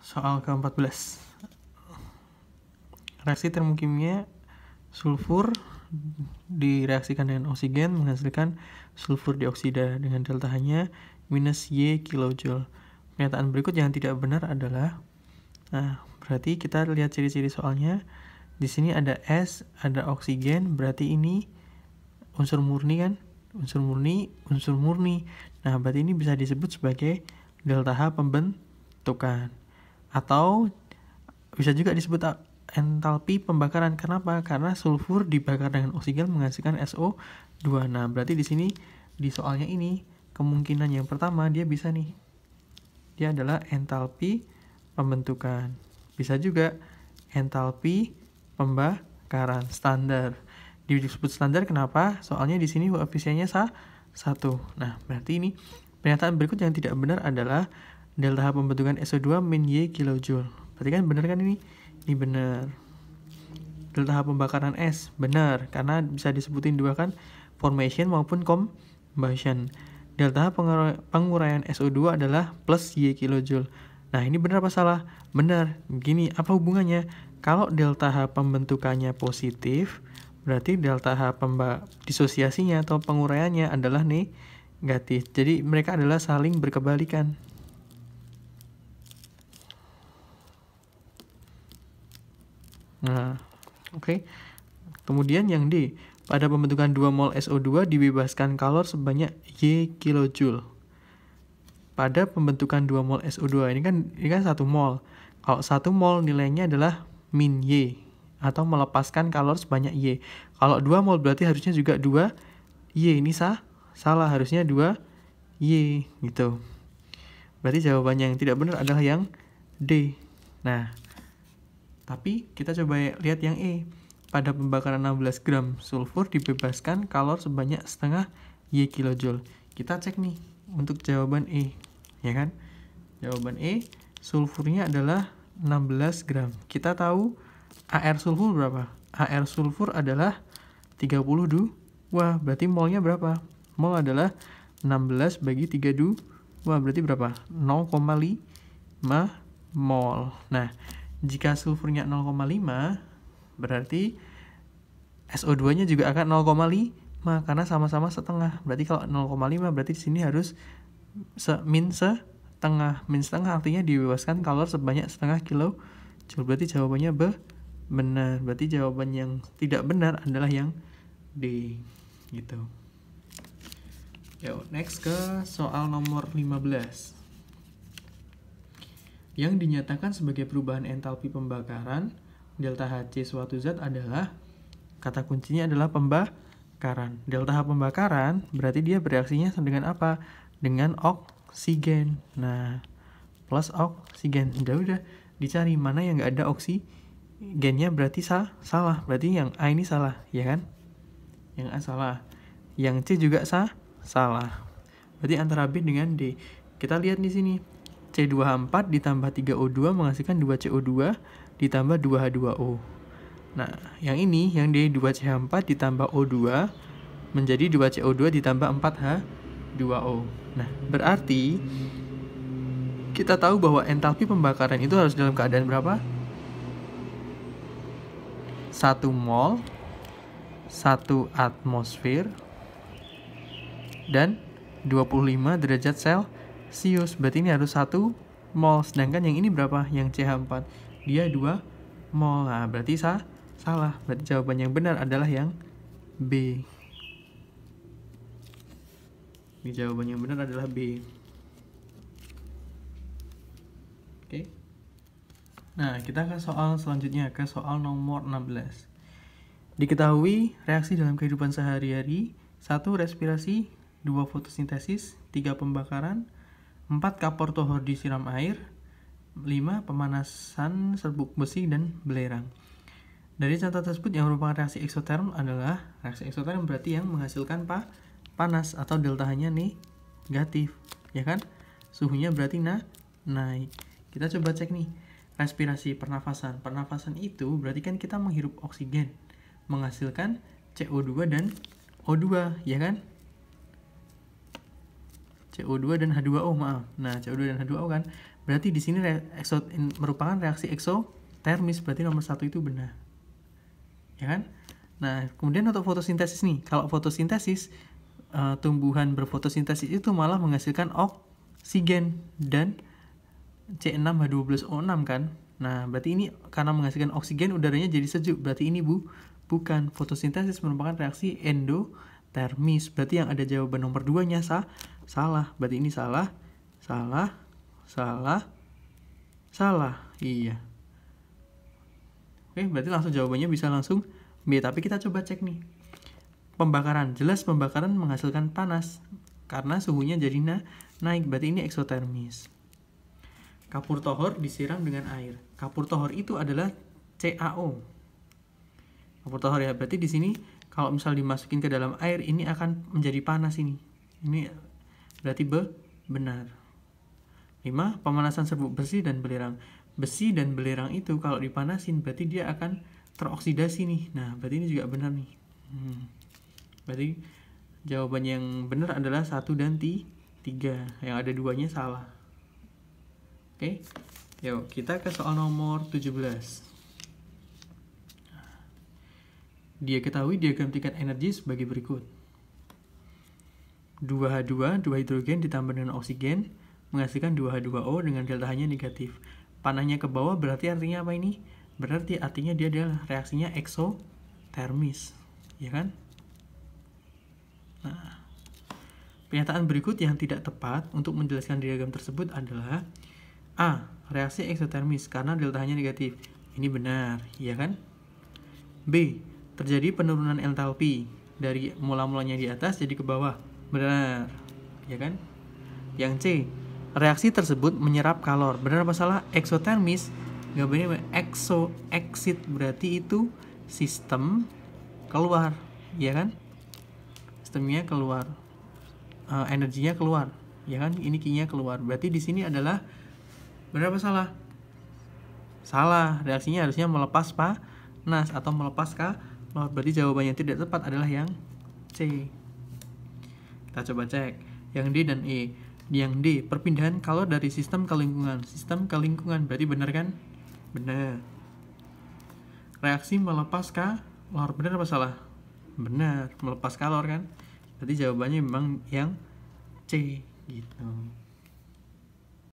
soal ke-14. Reaksi termokimia sulfur direaksikan dengan oksigen menghasilkan sulfur dioksida dengan delta H-nya minus Y kilojoule. Pernyataan berikut yang tidak benar adalah, berarti kita lihat ciri-ciri soalnya. Di sini ada S, ada oksigen, berarti ini unsur murni kan? Unsur murni. Nah, berarti ini bisa disebut sebagai delta H pembentukan. Atau bisa juga disebut entalpi pembakaran. Kenapa? Karena sulfur dibakar dengan oksigen menghasilkan SO2. Nah, berarti di sini di soalnya ini kemungkinan yang pertama dia bisa nih. Dia adalah entalpi pembentukan. Bisa juga entalpi pembakaran standar. Disebut standar kenapa? Soalnya di sini koefisiennya 1. Nah, berarti ini pernyataan berikut yang tidak benar adalah delta H pembentukan SO2 min Y kilojoule. Berarti kan benar kan ini? Ini benar. Delta H pembakaran S benar karena bisa disebutin dua kan, formation maupun combustion. Delta H penguraian SO2 adalah plus Y kilojoule. Nah, ini benar apa salah? Benar. Begini, apa hubungannya? Kalau delta H pembentukannya positif, berarti delta H disosiasinya atau penguraiannya adalah negatif. Jadi mereka adalah saling berkebalikan. Nah, oke. Kemudian yang D, pada pembentukan 2 mol SO2 dibebaskan kalor sebanyak Y kilojoule. Pada pembentukan 2 mol SO2 ini kan 1 mol. Kalau 1 mol nilainya adalah min Y atau melepaskan kalor sebanyak Y. Kalau 2 mol berarti harusnya juga 2 Y. Ini salah, harusnya 2 Y gitu. Berarti jawabannya yang tidak benar adalah yang D. Nah, tapi kita coba lihat yang E. Pada pembakaran 16 gram sulfur dibebaskan kalor sebanyak setengah Y kilojoule. Kita cek nih untuk jawaban E, ya kan? Jawaban E, sulfurnya adalah 16 gram. Kita tahu AR sulfur berapa? AR sulfur adalah 32. Wah, berarti molnya berapa? Mol adalah 16 bagi 32. Wah, berarti berapa? 0,5 mol. Nah, jika sulfurnya 0,5, berarti SO2-nya juga akan 0,5 karena sama-sama setengah. Berarti kalau 0,5 berarti di sini harus min setengah. Min setengah artinya dibebaskan kalor sebanyak setengah kilojoule. Berarti jawabannya benar. Berarti jawaban yang tidak benar adalah yang D gitu. Yuk, next ke soal nomor 15. Yang dinyatakan sebagai perubahan entalpi pembakaran delta Hc suatu zat adalah, kata kuncinya adalah pembakaran. Delta H pembakaran berarti dia bereaksinya dengan apa? Dengan oksigen. Nah, plus oksigen. Udah dicari mana yang nggak ada oksigennya, berarti salah. Berarti yang A ini salah, ya kan? Yang A salah. Yang C juga salah. Berarti antara B dengan D. Kita lihat di sini. C2H4 ditambah 3O2 menghasilkan 2CO2 ditambah 2H2O. Nah, yang ini, yang D 2CH4 ditambah O2 menjadi 2CO2 ditambah 4H2O. Nah, berarti kita tahu bahwa entalpi pembakaran itu harus dalam keadaan berapa? 1 mol, 1 atmosfer, dan 25 derajat Celcius. Berarti ini harus 1 mol. Sedangkan yang ini berapa? Yang CH4. Dia 2 mol. Nah, berarti salah. Berarti jawaban yang benar adalah yang B. Ini jawaban yang benar adalah B. Oke. Nah, kita ke soal selanjutnya, ke soal nomor 16. Diketahui reaksi dalam kehidupan sehari-hari: 1 respirasi, 2 fotosintesis, 3 pembakaran, 4 kapur tohor disiram air, 5 pemanasan serbuk besi dan belerang. Dari contoh tersebut yang merupakan reaksi eksoterm adalah, reaksi eksoterm berarti yang menghasilkan panas atau delta H-nya negatif, ya kan? Suhunya berarti naik. Kita coba cek nih, respirasi, pernafasan. Pernafasan itu berarti kan kita menghirup oksigen, menghasilkan CO2 dan O2, ya kan? CO2 dan H2O, maaf. Nah, CO2 dan H2O kan. Berarti di sini merupakan reaksi eksotermis, berarti nomor 1 itu benar. Ya kan? Nah, kemudian untuk fotosintesis nih. Kalau fotosintesis, tumbuhan berfotosintesis itu malah menghasilkan oksigen dan C6H12O6 kan. Nah, berarti ini karena menghasilkan oksigen udaranya jadi sejuk. Berarti ini bukan. Fotosintesis merupakan reaksi endotermis. Berarti yang ada jawaban nomor 2-nya salah. Berarti ini salah. Iya. Oke, berarti langsung jawabannya bisa langsung B. Tapi kita coba cek nih. Pembakaran. Jelas pembakaran menghasilkan panas. Karena suhunya jadi naik. Berarti ini eksotermis. Kapur tohor disiram dengan air. Kapur tohor itu adalah CaO. Kapur tohor ya. Berarti di sini kalau misal dimasukin ke dalam air ini akan menjadi panas ini. Ini berarti benar. 5. Pemanasan serbuk besi dan belerang. Besi dan belerang itu kalau dipanasin berarti dia akan teroksidasi nih. Nah, berarti ini juga benar nih. Berarti jawaban yang benar adalah 1 dan 3. Yang ada 2-nya salah. Oke. Yuk, kita ke soal nomor 17. Dia ketahui diagram tingkat energi sebagai berikut. 2H2, 2 hidrogen ditambah dengan oksigen menghasilkan 2H2O dengan delta H-nya negatif. Panahnya ke bawah berarti artinya apa ini? Berarti artinya dia adalah reaksinya eksotermis, ya kan? Nah, pernyataan berikut yang tidak tepat untuk menjelaskan diagram tersebut adalah A. Reaksi eksotermis karena delta H-nya negatif. Ini benar, ya kan? B. Terjadi penurunan entalpi dari mula-mulanya di atas jadi ke bawah. Benar, ya kan? Yang C. Reaksi tersebut menyerap kalor. Benar apa salah? Eksotermis gambarnya exit berarti itu sistem keluar, ya kan? Sistemnya keluar, energinya keluar, ya kan? Ini Q-nya keluar. Berarti di sini adalah benar apa salah? Salah. Reaksinya harusnya melepas panas atau melepas kalor. Berarti jawabannya tidak tepat adalah yang C. Kita coba cek yang D dan E. Yang D, perpindahan kalor dari sistem ke lingkungan. Sistem ke lingkungan, berarti benar kan? Benar. Reaksi melepas kalor, benar apa salah? Benar, melepas kalor kan? Berarti jawabannya memang yang C gitu.